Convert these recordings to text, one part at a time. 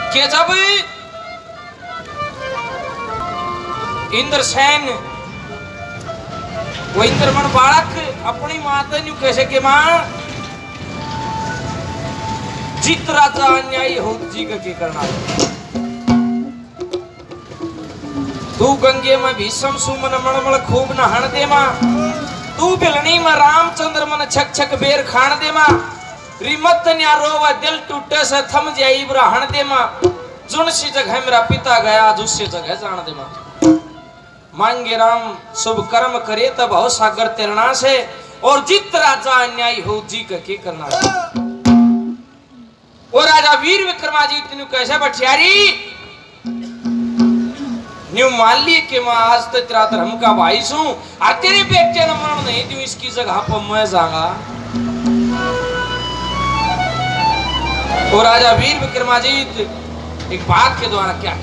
कि जब इंद्रसेन वो इंद्रमण बालक अपनी माता न्यू कैसे के मां जित राजा अन्यायी हो जी का के करना तू गंगे में भीषम सुमन मणमण खूब नहान दे मां तू बिलनी में रामचंद्र मन छक छक बेर खान दे मां रिमत न्या रोवा दिल टूटे से थम जाई ब्राहण दे मां जुन सी जगह मेरा पिता गया दूसरी जगह जान दे मां मांगे राम शुभ कर्म करे तब हो सागर तेरना से और जित राजा अन्यायी हो जी के करना और राजा वीर विक्रमादित्य ने कैसे बठियारी न्यू मान ली कि मैं आज तक तेरा धर्म का भाई हूं और तेरे बेटे ने मरण नहीं दूं इसकी जगह पर मैं जाऊंगा। और राजा वीर विक्रमादित्य एक बात के द्वारा क्या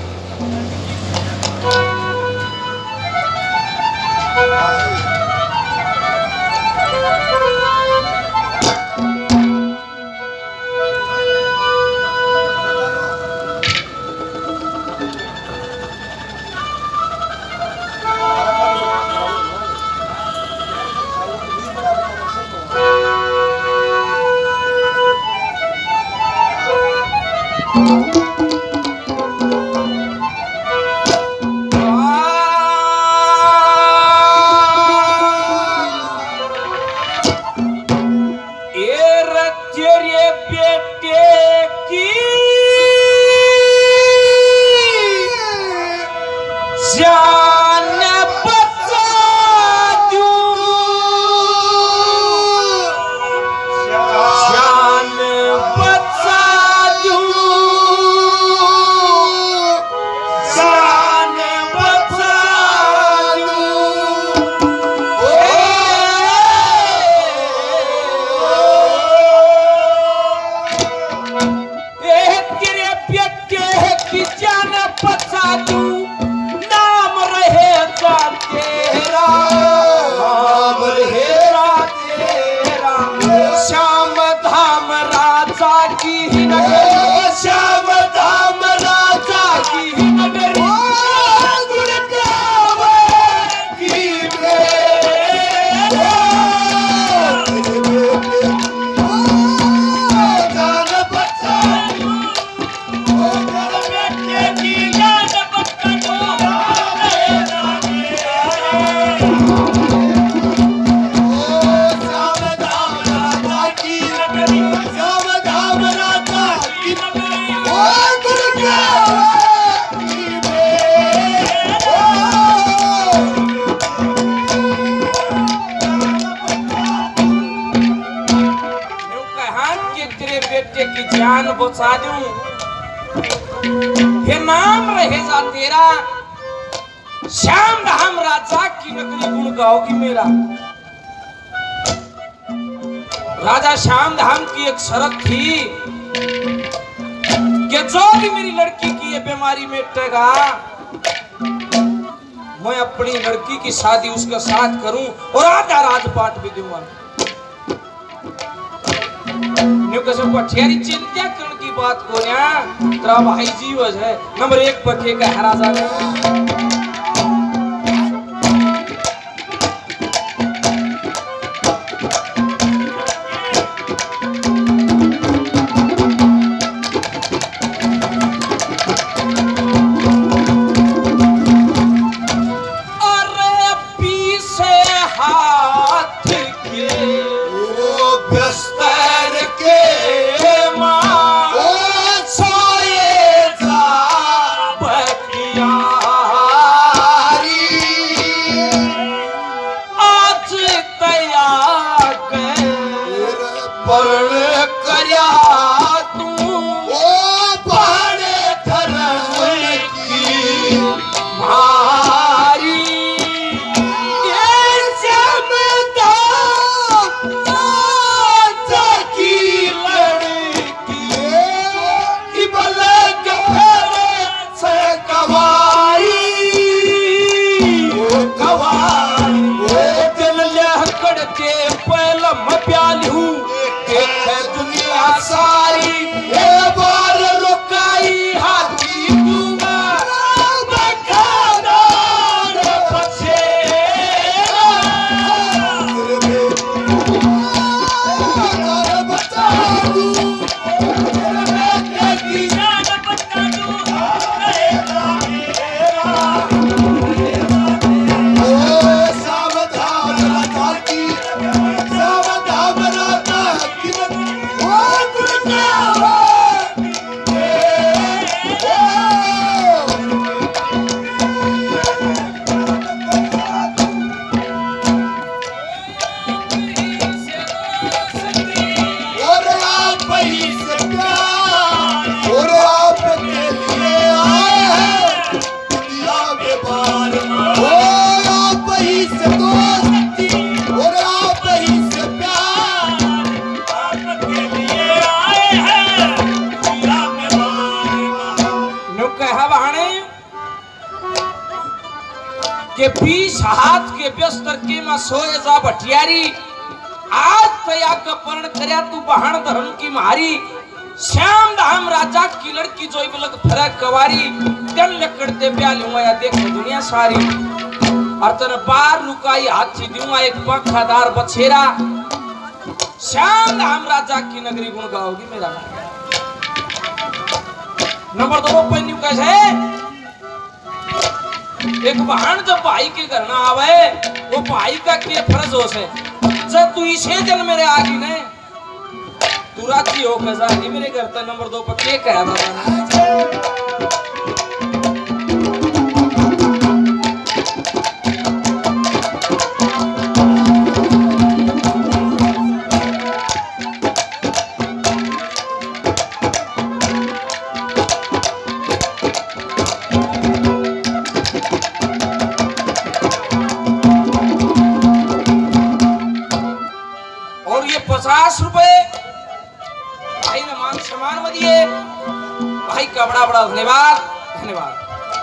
बचा दूं ये नाम रहेगा तेरा श्याम धाम राजा की नगरी गुण गाओगी मेरा। राजा श्याम धाम की एक शर्त थी कि जो भी मेरी लड़की की ये बीमारी मिटेगा मैं अपनी लड़की की शादी उसके साथ करूं और आधा राजपाट भी दूंगा। पठियारी चिंता करने की बात को तेरा भाई जीवज है नंबर 1 पठे का है राजा ने Yeah. के 20 हाथ के बिस्तर के में सोए जा भटियारी आज तया का पर्ण करया तू बहन धर्म की मारी श्याम धाम राजा की लड़की जोई बलक फरक कवारी तन लकड़ते प्याल हुआ देख दुनिया सारी अर्तन बार रुकाई हाथी दूंगा एक पंखादार बछेरा श्याम धाम राजा की नगरी गुण गाओगी मेरा नंबर 2 पन्नू कैसे एक बहन जब भाई के घर ना आवे वो भाई का क्या फर्ज हो से जब तू इसे जन मेरे आगे ने तू राजी हो कैसा नहीं मेरे घर तक नंबर 2 पर क्या कहा था और ये 50 रुपए भाई ने मान सम्मान में दिए भाई का बड़ा बड़ा धन्यवाद धन्यवाद।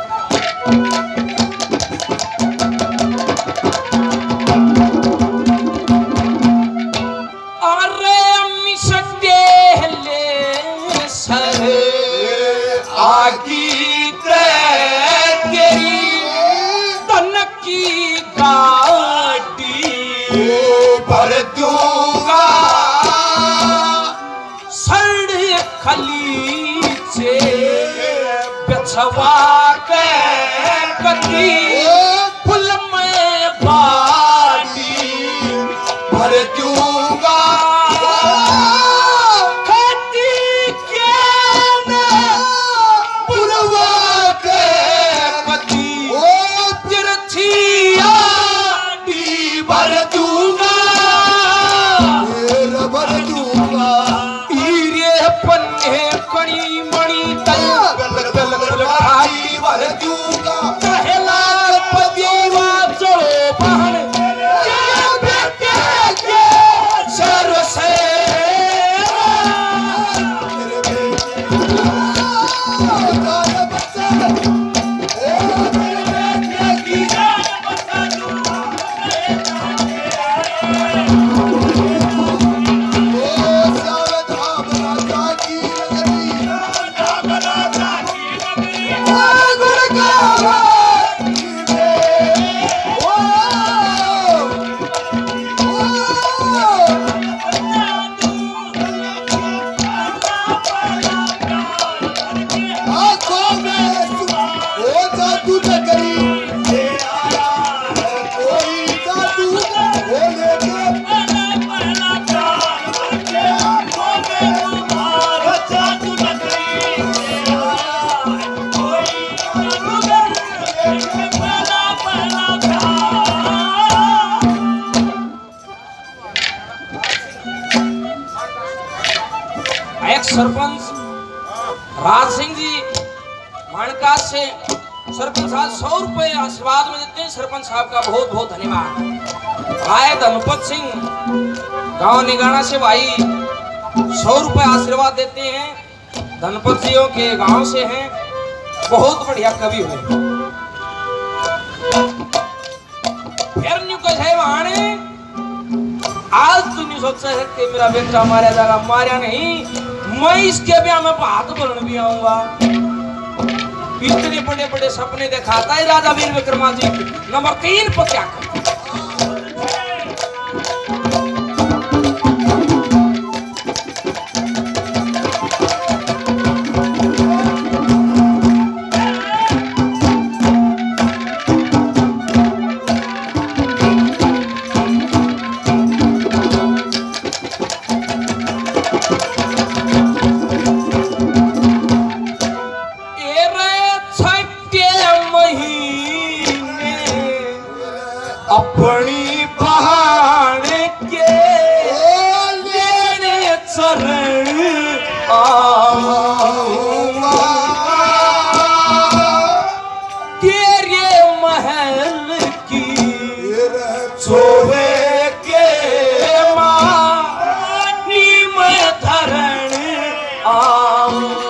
अरे अम्मी सत्य ले सर आगी तेरी तनक की गाड़ी भर दूंगा सड़ खलीचे बिछवा के कती फुल में बाड़ी भर दूंगा खेती के पुलवा के कती तिरछिया भर दूंगा भर दूंगा ईरे पन्ने कणी मणि तल लखाई भर दूंगा पहला पदीवा चलो बहन के बेटे के सर से सरपंच राज सिंह जी मानका से सरपंच साहब 100 रुपए आशीर्वाद में देते हैं सरपंच साहब का बहुत बहुत धन्यवाद। आए धनपत सिंह गांव निगाना से भाई 100 रुपए आशीर्वाद देते हैं धनपत जियों के गांव से हैं बहुत बढ़िया कवि हुए। फिर न्यू कह है वहां आज तू नहीं सोचा है कि मेरा बेटा मारा जाएगा मारा नहीं मैं इसके ब्याह में बात बोलने भी आऊंगा। इतने बड़े बड़े सपने दिखाता है राजा वीर विक्रमादित्य नंबर 3 पर क्या कर अपनी बहान के लेने चरण आऊंगा तेरे महल की सोवे के मानी में धरण आऊंगा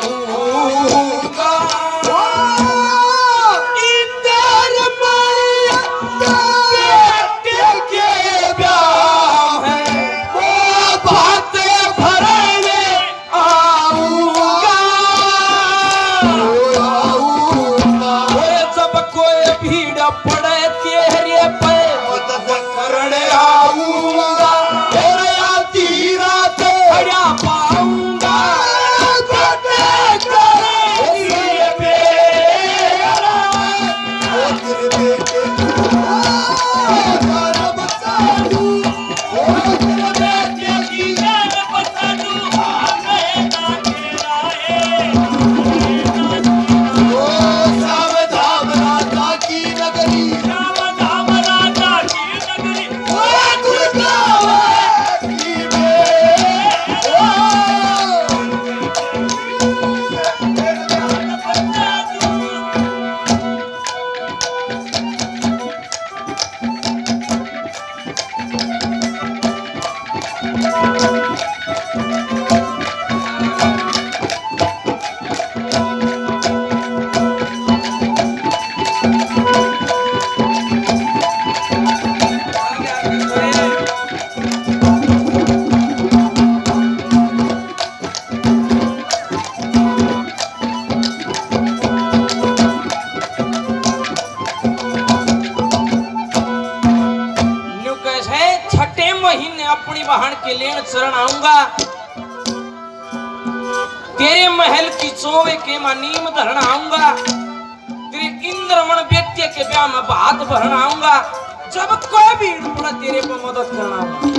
तेरे महल की चोवे के मां नीम धरण आऊंगा, तेरे इंद्रमण बेटे के ब्याह में बात भरण आऊंगा, जब कोई भी पड़ा तेरे को मदद करना।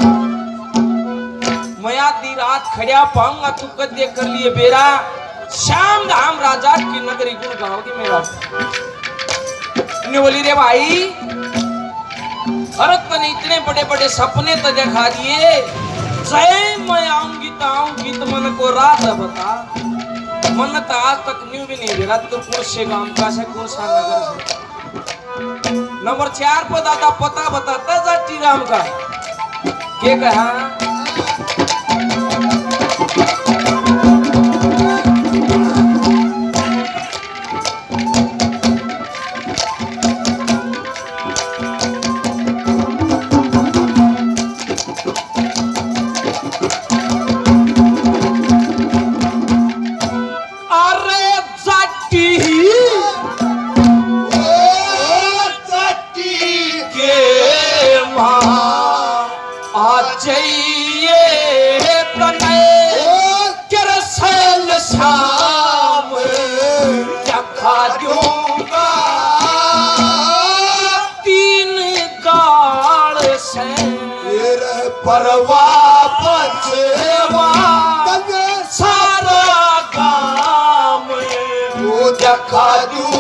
मैं आधी रात खड़िया पाऊंगा, तू कदे कर लिए बेरा, श्याम धाम राजा की नगरी गुण गाओगी मेरा। ने बोली रे भाई, भरत ने इतने बड़े बड़े सपने तो दिखा दिए, जय मैं आऊंगी तो मन को रात बता, मन तो आज तक न्यू भी नहीं गिरा। तो कौन से गांव का से, कौन सा नगर से। नंबर 4 पर दादा पता बताता जाटी राम का के कहा, परवा पछवा सारा काम वो दिखा दूं।